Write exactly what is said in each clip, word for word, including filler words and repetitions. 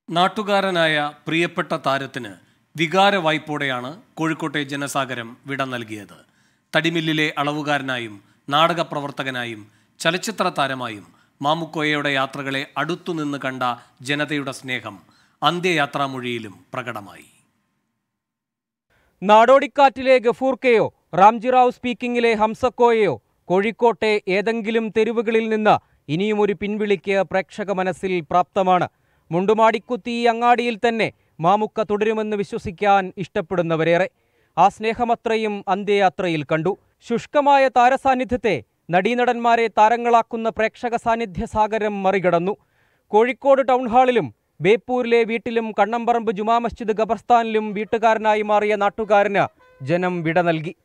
നാട്ടുകാരനായ പ്രിയപ്പെട്ട താരത്തിന് വികാര വായ്പോടെയാണ് കോഴിക്കോട്ടെ ജനസാഗരം വിട നൽകിയത്. തടിമില്ലിലെ അളവുകാരനായും നാടകപ്രവർത്തകനായും ചലച്ചിത്ര താരമായും മാമുക്കോയയുടെ യാത്രകളെ അടുത്തുനിന്ന് കണ്ട ജനതയുടെ സ്നേഹം അന്ത്യയാത്രാമൊഴിയിലും പ്രകടമായി. നാടോടിക്കാറ്റിലെ ഗഫൂർക്കയോ റാംജിറാവ് സ്പീക്കിങ്ങിലെ ഹംസക്കോയോ കോഴിക്കോട്ടെ ഏതെങ്കിലും തെരുവുകളിൽ നിന്ന് ഇനിയും ഒരു പിൻവിളിക്ക് പ്രേക്ഷക മനസ്സിൽ പ്രാപ്തമാണ്. മുണ്ടുമാടിക്കുത്തി അങ്ങാടിയിൽ തന്നെ മാമുക്ക തുടരുമെന്ന് വിശ്വസിക്കാൻ ഇഷ്ടപ്പെടുന്നവരേറെ. ആ സ്നേഹമത്രയും അന്ത്യയാത്രയിൽ കണ്ടു. ശുഷ്കമായ താരസാന്നിധ്യത്തെ നടീനടന്മാരെ താരങ്ങളാക്കുന്ന പ്രേക്ഷക സാന്നിധ്യ സാഗരം മറികടന്നു. കോഴിക്കോട് ടൗൺ ഹാളിലും ബേപ്പൂരിലെ വീട്ടിലും കണ്ണമ്പറമ്പ് ജുമാ മസ്ജിദ് ഖബർസ്ഥാനിലും വീട്ടുകാരനായി മാറിയ നാട്ടുകാരന് ജനം വിട നൽകി.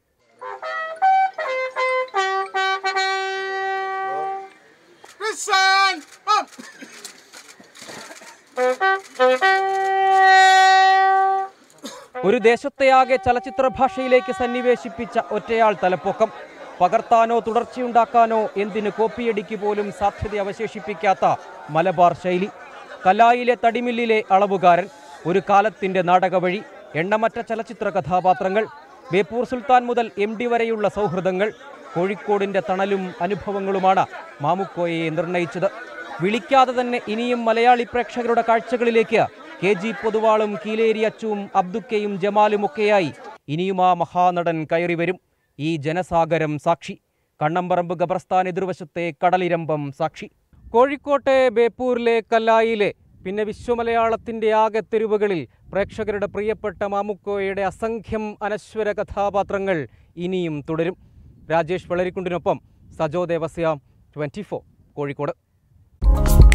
ഒരു ദേശത്തെയാകെ ചലച്ചിത്ര ഭാഷയിലേക്ക് സന്നിവേശിപ്പിച്ച ഒറ്റയാൾ തലപ്പൊക്കം. പകർത്താനോ തുടർച്ചയുണ്ടാക്കാനോ എന്തിന് കോപ്പിയടിക്ക് പോലും സാധ്യത അവശേഷിപ്പിക്കാത്ത മലബാർ ശൈലി. കലായിലെ തടിമില്ലിലെ അളവുകാരൻ, ഒരു കാലത്തിന്റെ നാടകവഴി, എണ്ണമറ്റ ചലച്ചിത്ര കഥാപാത്രങ്ങൾ, ബേപ്പൂർ സുൽത്താൻ മുതൽ എം ഡി വരെയുള്ള സൗഹൃദങ്ങൾ, കോഴിക്കോടിന്റെ തണലും അനുഭവങ്ങളുമാണ് മാമുക്കോയെ നിർണയിച്ചത്. വിളിക്കാതെ തന്നെ ഇനിയും മലയാളി പ്രേക്ഷകരുടെ കാഴ്ചകളിലേക്ക് കെ ജി പൊതുവാളും കീലേരി അച്ചുവും അബ്ദുക്കയും ജമാലുമൊക്കെയായി ഇനിയും ആ മഹാനടൻ കയറി വരും. ഈ ജനസാഗരം സാക്ഷി. കണ്ണമ്പറമ്പ് ഖബർസ്ഥാൻ എതിർവശത്തെ കടലിരമ്പം സാക്ഷി. കോഴിക്കോട്ടെ ബേപ്പൂരിലെ കല്ലായിലെ പിന്നെ വിശ്വമലയാളത്തിൻ്റെ ആകെ തെരുവുകളിൽ പ്രേക്ഷകരുടെ പ്രിയപ്പെട്ട മാമുക്കോയുടെ അസംഖ്യം അനശ്വര കഥാപാത്രങ്ങൾ ഇനിയും തുടരും. രാജേഷ് വളരിക്കുണ്ടിനൊപ്പം സജോ ദേവസ്യ, ട്വൻറ്റി ഫോർ കോഴിക്കോട്.